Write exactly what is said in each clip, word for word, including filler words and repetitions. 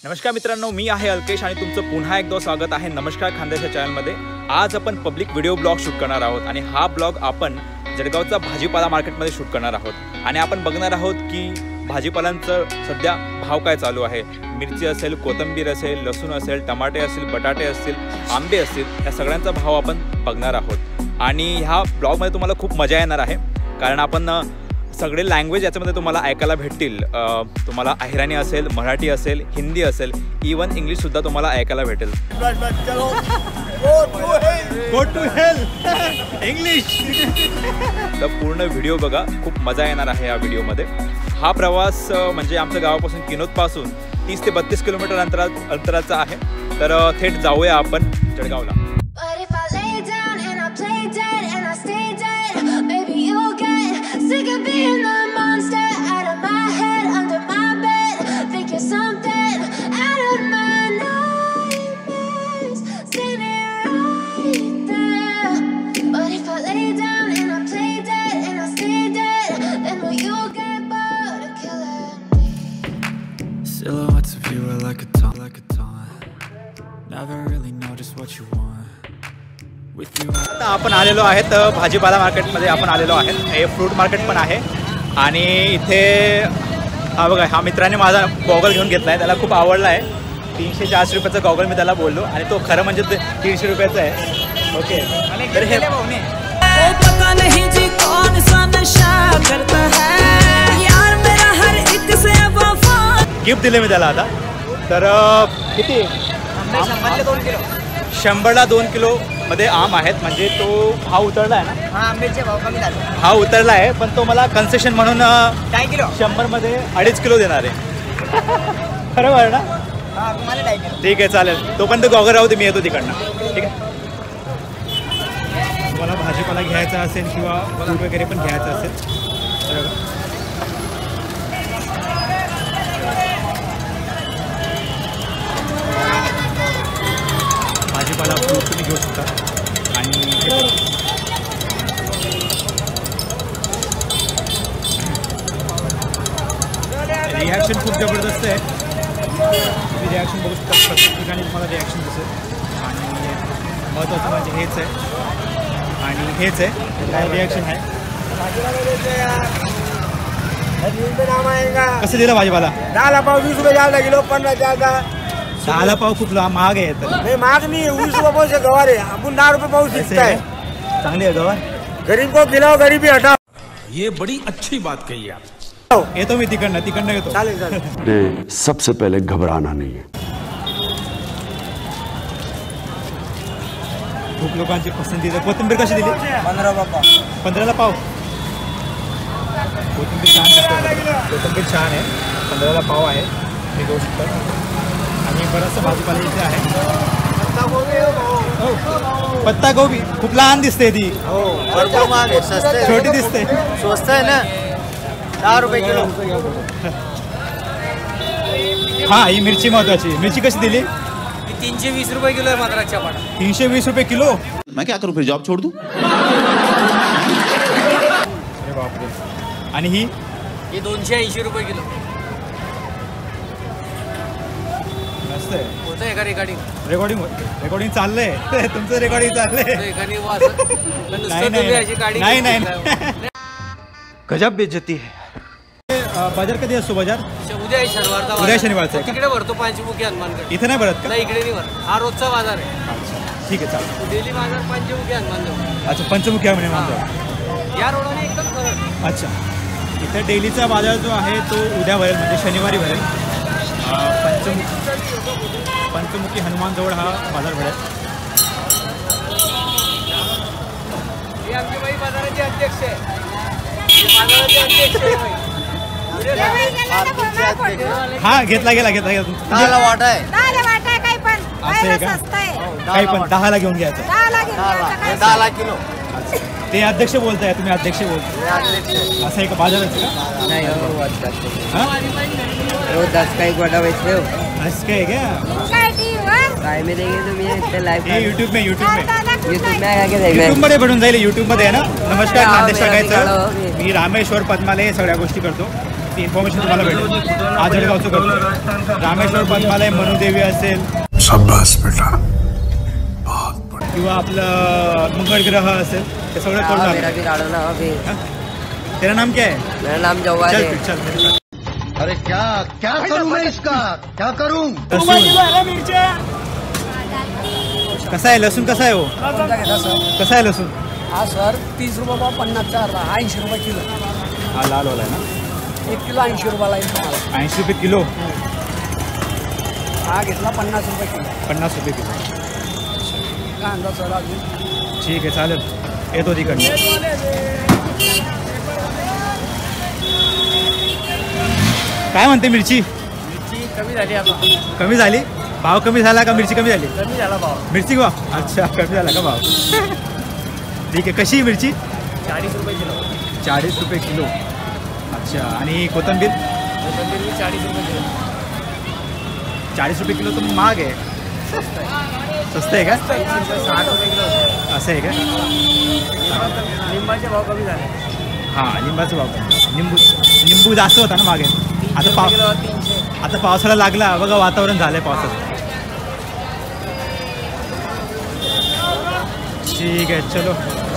नमस्कार मित्रांनो, मी आहे अल्केश आणि तुमचं पुन्हा एकदा स्वागत आहे नमस्कार खानदेशच्या चॅनलमध्ये। आज आपण पब्लिक व्हिडिओ ब्लॉग शूट करणार आहोत आणि हा ब्लॉग आपण जळगावचा भाजीपाला मार्केटमध्ये शूट करणार आहोत आणि आपण बघणार आहोत की भाजीपालांचा सध्या भाव काय चालू आहे। मिरची असेल, कोथिंबीर असेल, लसूण असेल, टमाटे असेल, बटाटे असतील, आंबे असतील, या सगळ्यांचा भाव आपण बघणार आहोत आणि ह्या ब्लॉगमध्ये तुम्हाला खूप मजा येणार आहे कारण आपण सगळे लँग्वेज याच्यामध्ये तुम्हाला ऐकायला भेटतील। तुम्हाला अहिराणी असेल, मराठी असेल, हिंदी असेल, इवन इंग्लिश सुद्धा तुम्हाला ऐकायला भेटेल। Go to hell English. तर पूर्ण व्हिडिओ बघा, खूप मजा येणार आहे या व्हिडिओमध्ये। हा प्रवास म्हणजे आमच्या गावापासून किनोदपासून तीस ते बत्तीस किलोमीटर अंतरा अंतराचा आहे। तर थेट जाऊया आपण जळगावला। Sick of being the monster out of my head, under my bed, thinking something out of my nightmares, standing right there. But if I lay down and I play dead and I stay dead, then will you get bored of killing me? Silhouettes of you are like a taunt, like a taunt. Never really know just what you want. आता आपण आलेलो आहेत भाजीपाला मार्केटमध्ये। आपण आलेलो आहे, हे fruit market पण आहे आणि इथे हा बघा, हा मित्राने माझा गॉगल घेऊन घेतला आहे, त्याला खूप आवडला आहे। तीनशे चारशे रुपयाचा गॉगल मी त्याला बोललो आणि तो खरं म्हणजे तीनशे रुपयाचा आहे। ओके, तर हे गिफ्ट दिले मी त्याला आता। तर किती? शंभरला दोन किलो मध्ये आम आहेत, म्हणजे तो भाव उतरला आहे ना? हा, आंब्याचे भाव कमी झाले। हा उतरला आहे, पण तो मला कन्सेशन म्हणून काय किलो शंभर मध्ये अडीच किलो देणार आहे। खरं बरं ना? हा, मला काय किलो। ठीक आहे, चालेल। तो पण तो गॉगल राहू दे, मी येतो तिकडनं। ठीक आहे। तुम्हाला भाजीपाला घ्यायचा असेल किंवा फ्रूट वगैरे पण घ्यायचं असेल तर भाजीपाला फ्रूट तुम्ही घेऊ शकता। आणि रिॲक्शन खूप जबरदस्त आहे, तुम्ही रिॲक्शन बघू शकता। प्रत्येक ठिकाणी तुम्हाला रिॲक्शन दिसेल आणि महत्त्वाचं म्हणजे हेच आहे आणि हेच आहे काय रिॲक्शन आहे। कसं दिलं भाजीपाला? दहाला पाव वीस रुपये जायला किलो, पंधरा जायला। दहाला पाव खूप महाग आहे तर नाही, महाग नाही, वीस रुपये पाऊस आहे गवार आहे, आपण दहा रुपये पाऊस दिसत आहे। चांगली आहे गवार। गरीब को खिलाओ, गरीबी हटाओ। ये बड़ी अच्छी बात कही आप। येतो मी तिकडनं तिकडनं येतो। चालेल चालेल। ने सबसे पहले घबराना नहीं है। खूप लोकांची पसंती आहे। कोथिंबीर कशी दिली? पंधरा बाबा पंधराला पाव। कोथिंबीर छान दिसते, कोथिंबीर छान आहे। पंधराला पाव आहे, मी घेऊ शकतो। आणि बरंचसं भाजीपाला इथे आहे। पत्ता गोबी खूप लहान दिसते ती। हो, भरपूर महाग आहे, स्वस्त आहे। छोटी दिसते, स्वस्त आहे ना, दहा रुपये किलो। हा, ही मिरची महत्वाची। मिरची कशी दिली? तीनशे वीस रुपये किलो आहे मात्राच्या पाटा। तीनशे वीस रुपये किलो। मैं क्या करूं, फिर जॉब छोड़ दूं? अरे बापरे। आणि ही ही दोनशे ऐंशी रुपये किलो। मस्त आहे। होतं एका रेकॉर्डिंग रेकॉर्डिंग रेकॉर्डिंग चाललंय तुमचं रेकॉर्डिंग चाललंय? नाही नाही नाही नाही, गजब बेइज्जती है। बाजार कधी असतो? बाजार उद्या आहे, शनिवारचा। उद्या शनिवारचा आहे का? तिकडे भरतो पंचमुखी हनुमानगड। इथे नाही भरत का? नाही, इकडे नाही भरत, हा रोजचा बाजार आहे। ठीक आहे, चालेल। डेली बाजार पंचमुखी हनुमानगड। अच्छा, पंचमुखी आहे म्हणजे या रोडाने एकदम सरळ। अच्छा, इथे डेलीचा बाजार जो आहे तो उद्या भरेल, म्हणजे शनिवारी भरेल। पंचमुखी पंचमुखी हनुमानजवळ हा बाजार भरेल। हे आमची बाई बाजाराचे अध्यक्ष आहे, बाजाराचे अध्यक्ष आहे। हा, घेतला गेला घेतला गेला तुमचा दहाला वाटा आहे। दहाला वाटा आहे, काही पण असं आहे का? काही पण दहाला घेऊन घ्यायचं। दहाला किलो। ते अध्यक्ष बोलताय, तुम्ही अध्यक्ष बोलताय असं आहे का? बाजाराचं का? नाही, रोज दस का एक वाटा बेचते हो। असं काय क्या? काय टीव्हीवर काय में देंगे तुम्ही लाइव? यूट्यूब में यूट्यूब में यूट्यूब में आके देख यूट्यूब मध्ये भेटून जाईल। यूट्यूब मध्ये आहे ना? नमस्कार खानदेश टाकायचं। मी रामेश्वर पद्माले सगळ्या गोष्टी करतो। ती इन्फॉर्मेशन तुम्हाला भेटेल. आज जळगावचं करतो. रामेश्वर पद्मालय मनोदेवी असेल शाबाश बेटा. किंवा आपलं मंगळग्रह असेल ते सगळं करून मेरा भी राड़ो ना अभी. तेरा नाम क्या है? मेरा नाम जवाहर चल है. फिर, चल मेरे साथ. अरे क्या क्या करूं मैं इसका क्या करूं. लसूण कसा आहे लसूण? कसा आहे हो? कसा आहे लसूण? हा सर तीस रुपये भाव पन्नास चार ऐंशी रुपये किलो. हा लाल वाला आहे ना. एक किलो ऐंशी रुपयाला येईल तुम्हाला. ऐंशी रुपये किलो. हा घेतला पन्नास रुपये किलो. पन्नास रुपये किलो. कांदा सर अजून ठीक आहे चालेल. येतो तिकडनं. काय म्हणते मिरची? मिरची कमी झाली आता. कमी झाली? भाव कमी झाला का मिरची कमी झाली? कमी झाला भाव. मिरची भाव अच्छा कमी झाला का भाव? ठीक आहे. कशी मिरची? चाळीस रुपये किलो. चाळीस रुपये किलो. अच्छा. आणि कोथिंबीर? कोथिंबीर भी चाळीस रुपये किलो. चाळीस रुपये किलो तर महाग आहे. स्वस्त आहे का? साठ रुपये किलो. असं आहे का? लिंबाचे भाव कमी झाले. हां लिंबाचा भाव कमी. लिंबू लिंबू जास्त होता ना मागे. आता पाव किलो तीनशे. आता पावसाळा लागला बघा वातावरण झालंय पावसाचं. ठीक आहे चलो.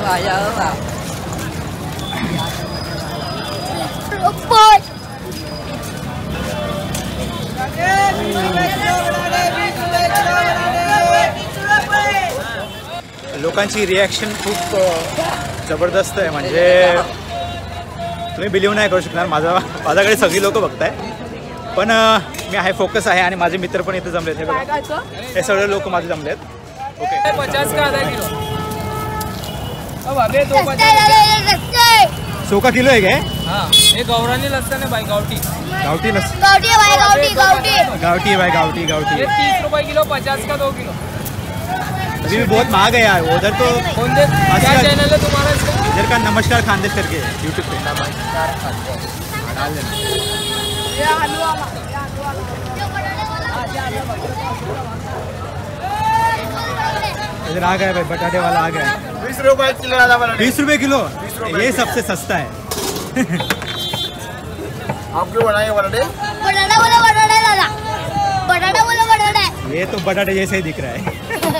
लोकांची रिॲक्शन खूप अ, जबरदस्त आहे. म्हणजे तुम्ही बिलीव्ह नाही करू शकणार. माझा माझ्याकडे सगळी लोक बघताय पण अ, मी आहे फोकस आहे आणि माझे मित्र पण इथे जमलेत. हे बघा हे सगळे लोक माझे जमलेत. ओके. पचास का आधा किलो. अब अबे दो सौ का किलो आहे काय? हाँ ये गौरानी लहसन है भाई गावटी. गावठी लस गावठी आहे बाई, गावठी गावठी. गावठी है भाई गावठी गावठी. ये तीस रुपए किलो पचास का दो किलो. अभी भी बहुत महंगा है यार. उधर तो कौन दे क्या चैनल है तुम्हारा इसका? इधर का नमस्कार खानदेश करके यूट्यूब पे डाल देना. इधर आ गया भाई बटाटे वाला आ गया. बीस रुपए किलो दादा बना. बीस रुपए किलो. ये सबसे सस्ता है. आप क्यों बनाए बटाटे. बटाटा बोला बटाटा दादा. बटाटा बोला बटाटा. ये तो बटाटे जैसे ही दिख रहा है.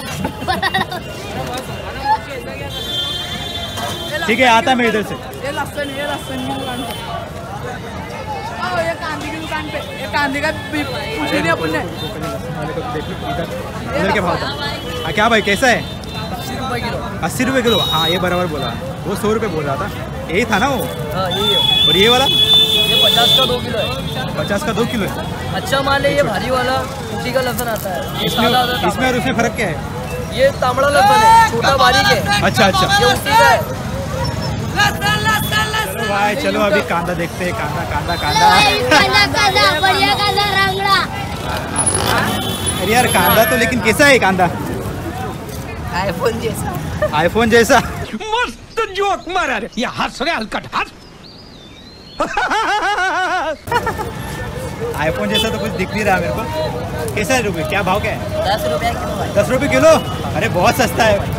ठीक है आता मैं इधर से. ये लहसन ये लहसन की दुकान पे. हाँ ये कांदे की दुकान पे. ये कांदे का पूछे नहीं अपन ने. इधर के भाव था. हाँ क्या भाई कैसा है? अस्सी रुपए किलो. अस्सी रुपये किलो. हाँ ये बराबर बोला. वो सौ रुपये बोल रहा था. यही था ना वो. हाँ यही है. और ये वाला ये पचास का दो किलो है. पचास का दो किलो है. अच्छा माल है. ये भारी वाला कुटी का लहसन आता है. ये सादा आता इसमें है. इसमें और उसमें फर्क क्या है? ये तांबड़ा लहसन है. छोटा बारीक है. अच्छा अच्छा. ये उसी का है. चलो भाई चलो अभी कांदा देखते हैं. कांदा कांदा कांदा. कांदा कांदा बढ़िया कांदा रंगड़ा. अरे यार कांदा तो लेकिन कैसा है कांदा? आईफोन जैसा. आईफोन जैसा. मस्त जोक मारा रे. ये हंस रे हलकट हंस. आईफोन जैसा तो कुछ दिख नहीं रहा मेरे को. कैसा है रुपये? क्या भाव क्या है? दस रुपया किलो है. दस रुपये किलो. अरे बहुत सस्ता है.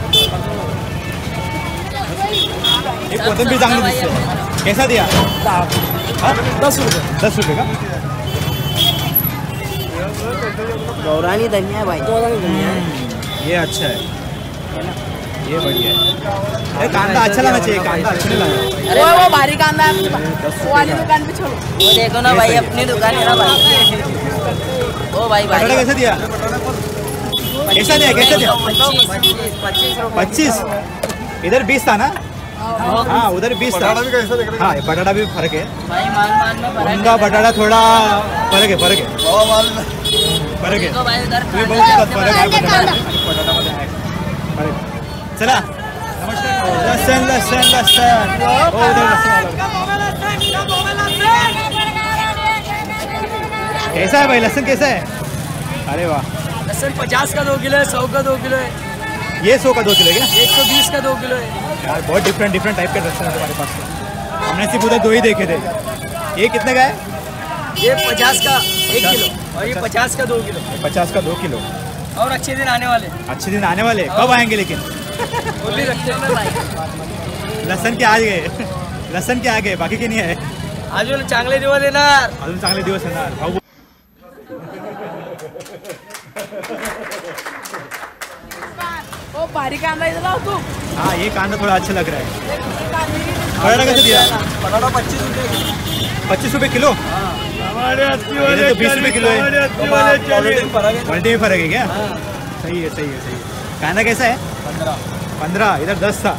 ये कोथिंबीर चांगली दिसते. कैसा दिया? हाँ? दस रुपये. दस रुपये का. गौरानी धनिया है भाई. गौरानी धनिया है. ये अच्छा है. ये बढ़िया है. अरे कांदा अच्छा लगना चाहिए. कांदा अच्छा नहीं लगा. अरे वो भारी कांदा है. वो वाली दुकान पे छोड़ो. वो देखो ना भाई अपनी दुकान है ना भाई. ओ भाई भाई. बटाटा कैसा दिया? कैसा दिया? कैसा दिया? पच्चीस पच्चीस रुपये. पच्चीस. इधर बीस था ना. हाँ उधर बीस था. हाँ ये बटाटा भी फर्क है. भाई माल माल में फर्क उनका बटाटा थोड़ा फरक आहे. फरक आहे. फरक आहे. है भाई. उधर तुम्ही बघू शकता फरक आहे बटाटा आणि बटाटामध्ये आहे फरक. चला नमस्कार. लसन लसन लसन. हो उधर लसन वाला. कैसा है भाई लसन कैसा है? अरे वाह. लहसन पचास का दो किलो है. सौ का दो किलो है. ये सौ का दो किलो है क्या? एक सौ बीस का दो किलो है. यार बहुत डिफरेंट डिफरेंट टाइप के लसन है तुम्हारे पास. हमने सिर्फ उधर दो ही देखे थे. ये कितने का है? ये पचास का एक किलो और ये पचास का दो किलो. पचास का दो किलो. और अच्छे दिन आने वाले. अच्छे दिन आने वाले. कब आएंगे लेकिन? वो भी रखते हैं ना भाई. लसन के आ गए. लसन के आ गए बाकी के नहीं आए. अजून चांगले दिवस येणार. अजून चांगले दिवस येणार भाऊ. ओ भारी कांदा इधर तू. हाँ ये कांदा थोड़ा अच्छा लग रहा है. बटाटा कैसे दिया? बटाटा पच्चीस रुपये. पच्चीस रुपये किलो. इधर तो बीस रुपये किलो है. क्वालिटी में फर्क है क्या? सही है सही है सही है. कांदा कैसा है? पंद्रह. पंद्रह इधर दस था.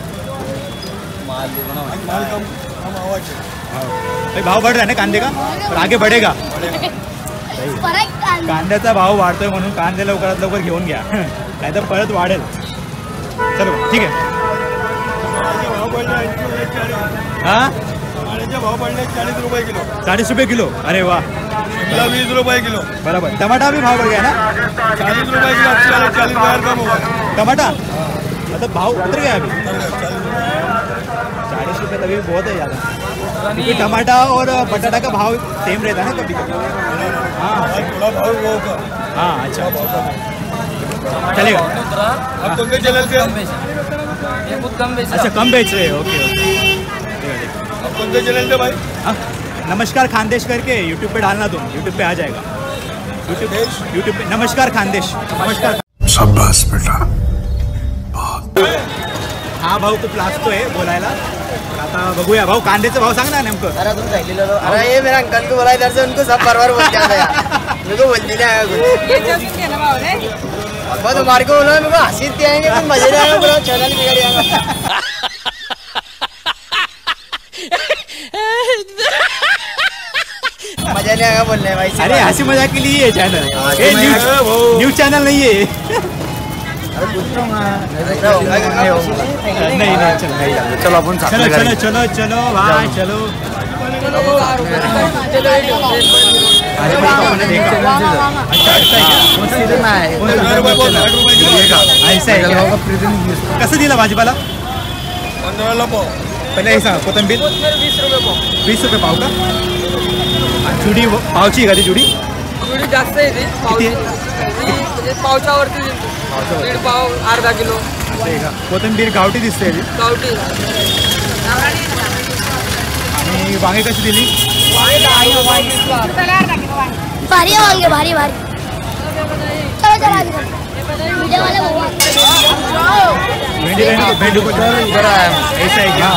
भाई भाव बढ़ रहा है ना कांदे का और आगे बढ़ेगा. कांद्याचा भाव वाढतोय म्हणून कांदे लवकरात लवकर घेऊन घ्या नाही तर परत वाढेल. चलो ठीक आहे. हाँ भाव पडले चाळीस रुपये किलो. चाळीस रुपये किलो. अरे वाह. शिमला बीस रुपये किलो. बराबर. टमाटा भी भाव बढ़ गया ना. चालीस रुपये किलो. चालीस हजार कम हुआ. टमाटा मतलब भाव उतर गया अभी. चालीस रुपये तभी बहुत है ज़्यादा क्योंकि टमाटा और बटाटा का भाव सेम रहता है ना कभी कभी. हाँ थोड़ा भाव वो होगा. हाँ अच्छा चलेगा. अब तुमने चैनल पे अच्छा कम बेच रहे हो. Okay okay. अब तुमने चैनल पे भाई हाँ नमस्कार खानदेश करके यूट्यूब पे डालना तुम. यूट्यूब पे आ जाएगा. यूट्यूब यूट्यूब पे नमस्कार खानदेश. नमस्कार. शाबाश बेटा. हा भाऊ खूप लाजतोय बोलायला. पण आता बघूया भाऊ कांद्याचा भाव सांग ना नेमकं. अरे तुम साइकिल लो. अरे ये मेरा अंकल को बोला इधर से उनको सब बार बार बोल के आता है. मेरे को बोलती नहीं आया कुछ. ये जो तुम ना भाव रे. बहुत मार को बोला मेरे को हंसी आएंगे तुम मजे नहीं आएगा बोला चैनल बिगड़ जाएगा. मजा नहीं आएगा बोलने भाई. अरे हंसी मजाक के लिए चैनल. न्यूज चैनल नहीं है. नहीं नहीं चलो चलो अपन चलो चलो चलो चलो भाई चलो. ऐसा है क्या? कसं दिला भाजीपाला? पंधराला पाव. पहिले हे सांग. कोथिंबीर वीस रुपये पाव. वीस रुपये पाव का? जुडी पावची का ती जुडी? थोडी जास्त आहे ती. किती आहे? म्हणजे पावच्या वरती दीड पाव अर्धा किलो. कोथिंबीर गावठी दिसते ती. गावठी. आणि वांगे कशी दिली? भारी है वांगे भारी भारी. चलो चलो आगे चलो. वीडियो वाले बोलो. भेंडी भेंडी भेंडी को इधर आया ऐसा है क्या?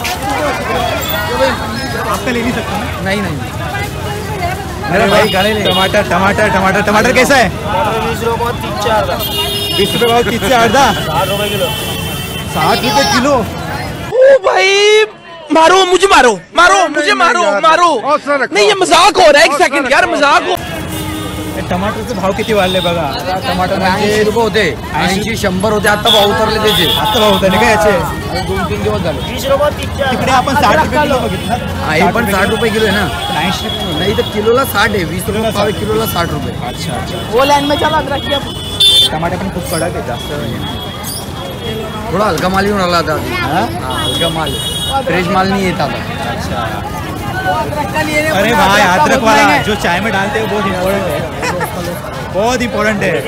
आपका ले नहीं सकता ना? नाही नाही. अरे भाई टमाटर टमाटर टमाटर टमाटर कैसा है? वीस रुपये पाव. तीन चार. बीस रुपये भाव. कितने अर्धा? साठ रुपये किलो. साठ रुपये किलो. ओ भाई मारो मुझे मारो मारो मुझे मारो मारो. नहीं ये मजाक हो रहा है. एक सेकंड यार मजाक हो. टमाटरचे भाव किती वाढले बघा. टमाटर ऐंशी रुपये होते. ऐंशी शंभर होते. आता भाव उतरले त्याचे. आता भाव होता नाही का याचे? दोन तीन दिवस झाले. वीस रुपये. तीन चार. तिकडे आपण साठ रुपये किलो बघितलं. हा, हे पण साठ रुपये किलो आहे ना. ऐंशी नाही तर किलोला साठ आहे. वीस रुपये पाव आहे, किलोला साठ रुपये. अच्छा अच्छा. वो लाइन में चला रखिए. टमाटर पण खूप कडक आहे जास्त. थोडा हलका माल येऊन आला आता. हा, हलका माल. फ्रेश माल नहीं येत आता. अरे भाई अदरक वाला जो चाय में डालते हैं बहुत इम्पोर्टेंट है. बहुत इम्पोर्टेंट है.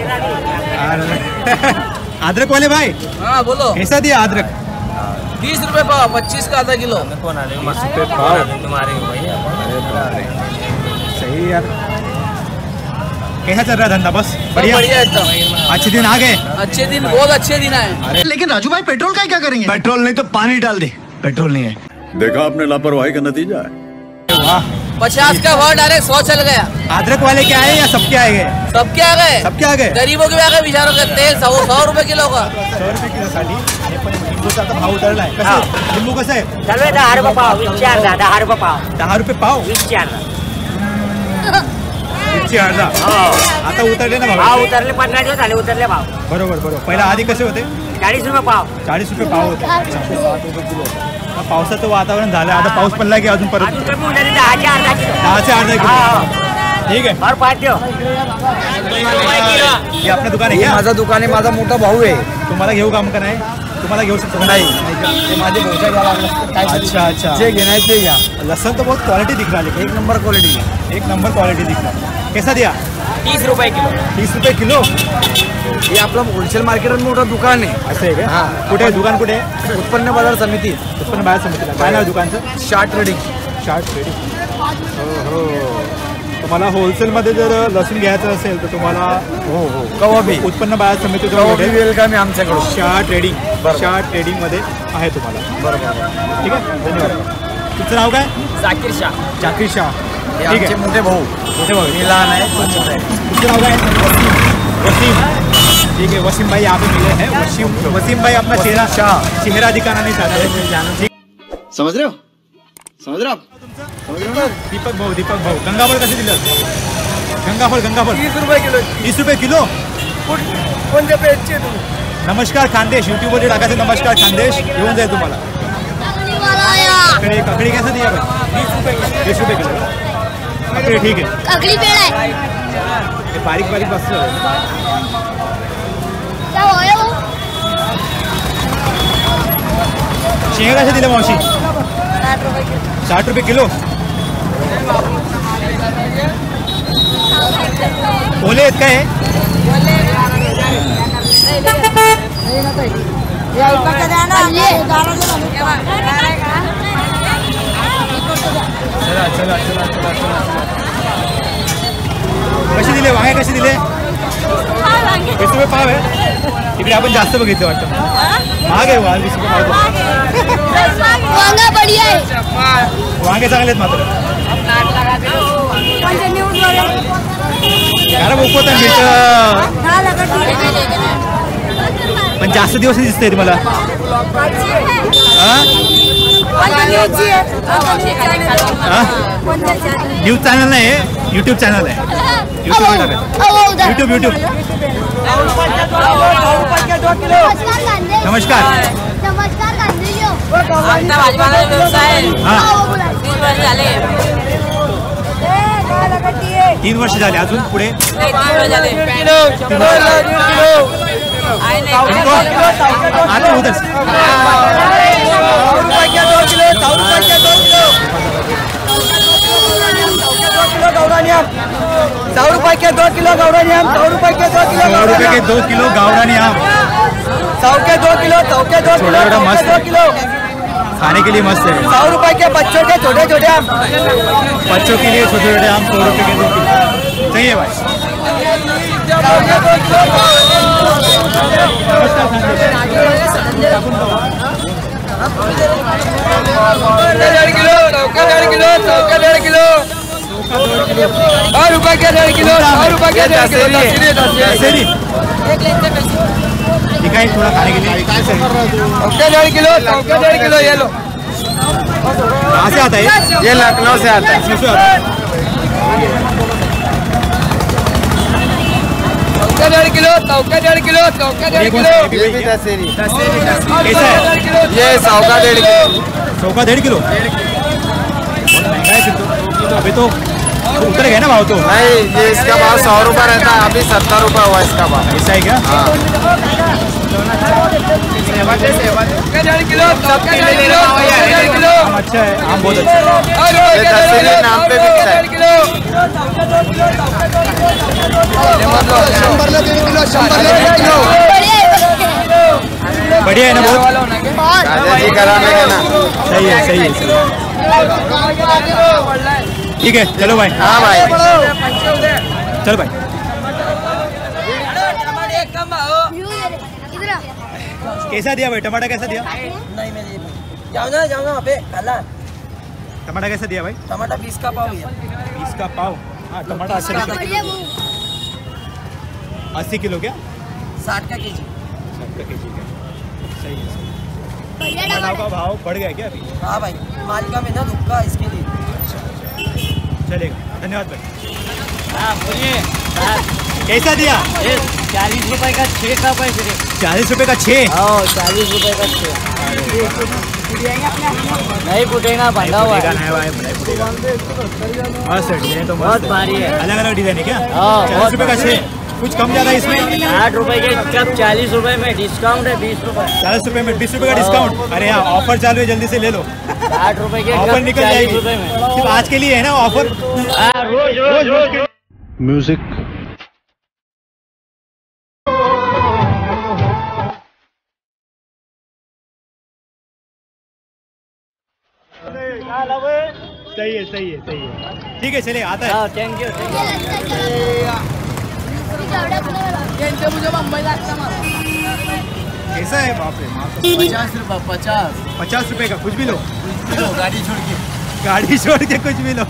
अदरक वाले भाई हाँ बोलो. कैसा दिया अदरक? बीस रुपये पाव. पच्चीस का आधा किलो. सही यार. कैसा चल रहा है धंधा? बस बढ़िया. बढ़िया एकदम. अच्छे दिन आ गए. अच्छे दिन बहुत अच्छे दिन आए. लेकिन राजू भाई पेट्रोल का क्या करेंगे? पेट्रोल नहीं तो पानी डाल दे. पेट्रोल नहीं है. देखा आपने लापरवाही का नतीजा है. वाह. पचास का भाव डायरेक्ट सौ चल गया. अदरक वाले क्या है या सबके आ गए? सबके आ गए. सबके आ गए. गरीबों के भी आ गए. बिचारों का तेल सौ सौ रुपये किलो का. सौ रुपये किलो साठी. आणि पण लिंबूचा आता भाव उतरला आहे. कसं आहे? लिंबू कसं आहे? चालू आहे दहा रुपये पाव. वीस चार. दहा रुपये पाव. दहा रुपये पाव. वीस चार. वीसची अर्धा. आता उतरले ना भाव? उतरले. पंधरा दिवस झाले उतरले भाव. बरोबर बरोबर. पहिला आधी कसे होते? चाळीस रुपये पाव. चाळीस रुपये पाव होते. पावसाचं वातावरण झालं. आता पाऊस पडला की अजून परत कमी होऊन जाते. दहाचे अर्धा किलो. दहाचे अर्धा किलो. ठीक आहे. और पाच देऊ. हे आपलं दुकान आहे हे का? माझं दुकान आहे. माझा मोठा भाऊ आहे. तुम्हाला घेऊ काम का नाही? तुम्हाला घेऊ शकतो नाही ते माझे भाऊच्या घ्यायला लागलं. काय अच्छा अच्छा. जे घेणार ते घ्या. लसन तो बहुत क्वालिटी दिख रहा है. एक नंबर क्वालिटी. एक नंबर क्वालिटी दिख रहा है. कैसा दिया? तीस रुपये किलो. तीस रुपये किलो. हे आपलं होलसेल मार्केट मोठं दुकान आहे. असं आहे का? हा. कुठे आहे दुकान? कुठे आहे? उत्पन्न बाजार समिती. उत्पन्न बाजार समितीला. काय नाव दुकानचं? Short trading. Short trading. हो तुम्हाला होलसेलमध्ये जर लसूण घ्यायचं असेल तर तुम्हाला हो हो कवा बी उत्पन्न बाजार समिती कवा बी वेलकम आहे आमच्याकडून. शाह ट्रेडिंग शाह ट्रेडिंगमध्ये आहे तुम्हाला. बरोबर ठीक आहे धन्यवाद. तुमचं नाव काय? जाकीर शाह. जाकीर शाह. हे ठीक आमचे आहे मोठे भाऊ. मोठे भाऊ. मी लहान आहे तो मोठा आहे. तुमचं नाव काय? वसीम. ठीक है वसीम भाई यहाँ पे मिले हैं. वसीम वसीम भाई अपना चेहरा शाह चेहरा दिखाना नहीं चाहते हैं. समझ रहे हो समझ रहे हो आप समझ रहे हो ना? दीपक भाऊ दीपक भाऊ गंगाफळ कसे दिलं? गंगाफळ गंगाफळ तीस रुपये किलो. तीस रुपये किलो. कोणत्या पेजचे तुम्ही? नमस्कार खानदेश यूट्यूबवर टाकायचं नमस्कार खानदेश येऊन जाईल तुम्हाला. वाला आया ककड़ी ककड़ी कैसे दिया भाई? बीस रुपये किलो. बीस रुपये किलो ककड़ी ठीक है. ककड़ी पेड़ है हे बारीक बारीक बसलं. क्या हुआ वो शेंगा कसे दिले मावशी? साठ रुपये किलो. ओले आहेत काय? चला चला चला चला चला. कसे दिले वांगे कसे दिले? वीस रुपये पाव आहे. इकडे आपण जास्त बघितलं वाटतं. महाग आहे वाल वीस रुपये पाव. वांगा बढ़िया है. वांगे चांगले आहेत मात्र. अरे बोकत पण जास्त दिवस दिसतंय मला. न्यूज चॅनल नाही यूट्यूब चॅनल आहे. YouTube YouTube YouTube. नमस्कार नमस्कार गांधीजी. तीन वर्ष झाले अजून पुढे आता उधर सौ रुपए के दो किलो गौरानी आम. सौ रुपए के दो किलो सौ रुपये के दो किलो गावरानी आम. सौ के दो किलो. सौ के दो किलो. छोटा मस्त दो किलो खाने के लिए मस्त है. सौ रुपए के बच्चों के छोटे छोटे आम. बच्चों के लिए छोटे छोटे आम सौ रुपये के दो किलो चाहिए भाई. डेढ़ किलो. सौ का डेढ़ किलो. सौ का डेढ़ किलो. सौ रुपए के डेढ़ किलो. सौ रुपए के डेढ़ किलो. दशहरी ठीक है थोड़ा खाने के लिए. सौ के डेढ़ किलो. सौ के डेढ़ किलो. ये लो. कहाँ से आता है? ये लखनऊ से आता है. लखनऊ से आता है. सौ के डेढ़ किलो. सौ के डेढ़ किलो. सौ के डेढ़ किलो. ये भी दशहरी. कैसा है? ये सौ का डेढ़ किलो. सौ का डेढ़ किलो बहुत महंगा है फिर तो. अभी तो उतर गया ना भाव तो. नहीं ये इसका भाव सौ रुपये रहता है. अभी सत्तर रुपये हुआ इसका भाव. ऐसा है क्या? डेढ़ किलो. सौ के डेढ़ किलो. डेढ़ किलो. आम अच्छा है. आम बहुत अच्छा है. ये दशहरी नाम पे बिकता है. शंभरला दीड किलो. शंभरला दीड किलो. बढ़िया है ना बहुत. राजा जी कराने का ना. सही है सही है सही है. ठीक है चलो भाई. हाँ भाई. चल भाई. इधर कैसा दिया भाई टमाटर कैसा दिया? जाओ ना जाओ ना वहाँ पे खाला. टमाटर कैसा दिया भाई? टमाटर बीस का पाव है. बीस का पाव. हाँ टमाटर अस्सी रुपये. बढ़िया वो अस्सी किलो क्या? साठ का केजी. साठ का केजी का. सही है सही है. बढ़िया टमाटर टमाटर. का भाव बढ़ गया क्या अभी? हाँ भाई मालिका में ना धुक्का इसके लिए. चलेगा धन्यवाद भाई. हाँ बोलिए. कैसा दिया? चालीस रुपए का छः का पैसे. चालीस रुपये का छः. हाँ चालीस रुपए का छः. नहीं फूटेगा बंधा हुआ है. नहीं भाई नहीं फूटेगा. मस्त है डिजाइन तो मस्त बहुत है. भारी है. अलग अलग डिजाइन है क्या? हाँ, चालीस बहुत रुपये का भारी छः. कुछ कम ज़्यादा इसमें? आठ रुपए के कप चालीस रुपए में डिस्काउंट है. बीस रुपए. चालीस रुपये में बीस रुपये का डिस्काउंट. अरे हाँ ऑफर चालू है जल्दी से ले लो. आठ रुपए के ऑफर कप निकल चालीस जाएगी. रुपए में. सिर्फ आज के लिए है ना ऑफर. हाँ, रोज रोज रोज. म्यूजिक सही है सही है सही है ठीक है चलिए आता है थैंक यू मुझे मुंबई लागता मला कैसा है बाप रे पचास रुपये पचास पचास रुपए का कुछ भी लो लो गाड़ी छोड़ के गाड़ी छोड़ के कुछ भी लो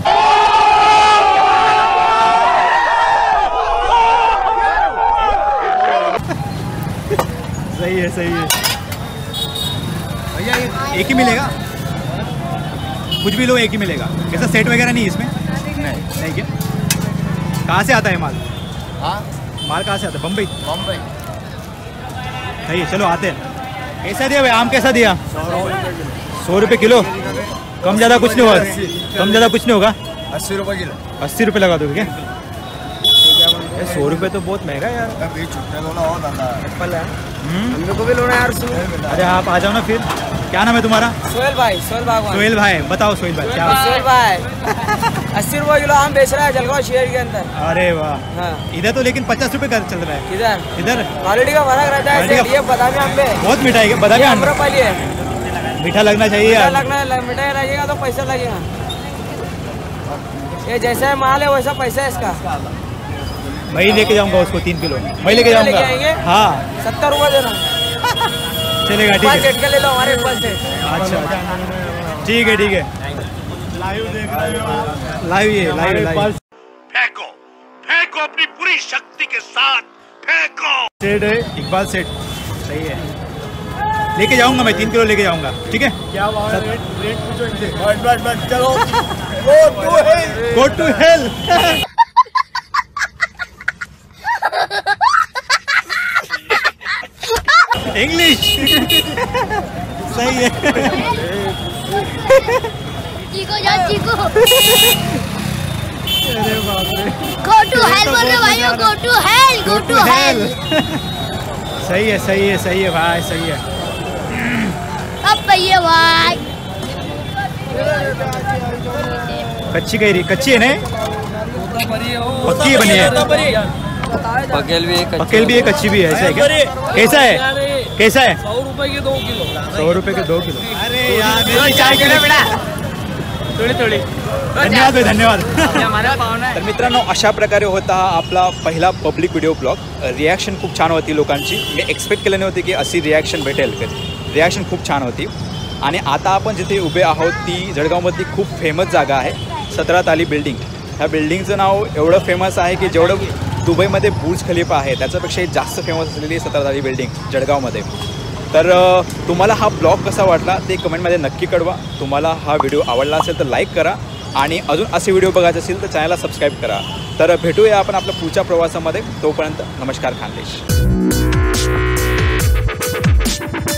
सही है सही है भैया एक ही मिलेगा कुछ भी लो एक ही मिलेगा कैसा सेट वगैरह नहीं इसमें नहीं नहीं क्या कहाँ से आता है माल हाँ माल कहाँ से आता है बम्बई बम्बई सही है चलो आते हैं कैसा दिया भाई आम कैसा दिया सौ रुपये किलो कम ज़्यादा कुछ नहीं होगा कम ज़्यादा कुछ नहीं होगा अस्सी रुपये किलो अस्सी रुपये लगा दोगे क्या सौ रुपये तो बहुत महंगा है यार हम लोग को भी लोना यार अरे आप आ जाओ ना फिर क्या नाम है तुम्हारा सोहेल भाई सोहेल भागवान सोहेल भाई बताओ सोहेल भाई क्या सोहेल भाई अस्सी रुपए किलो आम बेच रहा है जलगांव शहर के अंदर अरे वाह हाँ इधर तो लेकिन पचास रुपए का चल रहा है इधर इधर क्वालिटी का फर्क रहता है क्वालिटी का- ये बादामी आम पे बहुत मीठा है बादामी आम आम्रपाली है मीठा लगना चाहिए मीठा यार लगना मीठा लगेगा तो पैसा लगेगा ये जैसा माल है वैसा पैसा है इसका मैं ही लेके जाऊंगा उसको तीन किलो मैं लेके लेके जाऊंगा आएंगे? हाँ सत्तर रुपए देना चलेगा ठीक पाँच है सेट का ले लो हमारे पास सेट अच्छा ठीक है ठीक है लाइव ये लाइव लाइव फेंको फेंको अपनी पूरी शक्ति के साथ फेंको सेट है इकबाल सेट सही है लेके जाऊंगा मैं तीन किलो लेके जाऊंगा ठीक है क्या चलो गो टू हेल इंग्लिश सही है चीको जाओ चीको गो टू हेल बोल रहे भाइयों go to hell go to hell सही है सही है सही है भाई सही है अब भैया भाई कच्ची कैरी कच्ची है ना पक्की बनी है बकेल भी पकेल भी है कच्ची भी है ऐसा है क्या कैसा है कैसा है सौ रुपए के दो किलो सौ रुपये के दो किलो अरे यार मेरी चाय के लिए थोडी थोडी धन्यवाद भाई, धन्यवाद हमारा पाहुणा तर मित्रांनो अशा प्रकारे होता हा आपला पहिला पब्लिक व्हिडिओ ब्लॉग रिॲक्शन खूप छान होती लोकांची मी एक्सपेक्ट केलं नव्हती की अशी रिॲक्शन भेटेल कधी रिॲक्शन खूप छान होती आणि आता आपण जिथे उभे आहोत ती जळगावमधली खूप फेमस जागा आहे सतरा ताली बिल्डिंग ह्या बिल्डिंगचं नाव एवढं फेमस आहे की जेवढं दुबईमध्ये बुर्ज खलिफा आहे त्याच्यापेक्षाही जास्त फेमस असलेली सतरा ताली बिल्डिंग जळगावमध्ये तर तुम्हाला हा ब्लॉग कसा वाटला ते कमेंटमध्ये नक्की कळवा तुम्हाला हा व्हिडिओ आवडला असेल तर लाईक करा आणि अजून असे व्हिडिओ बघायचे असेल तर चॅनलला सबस्क्राईब करा तर भेटूया आपण आपल्या पुढच्या प्रवासामध्ये तोपर्यंत नमस्कार खानदेश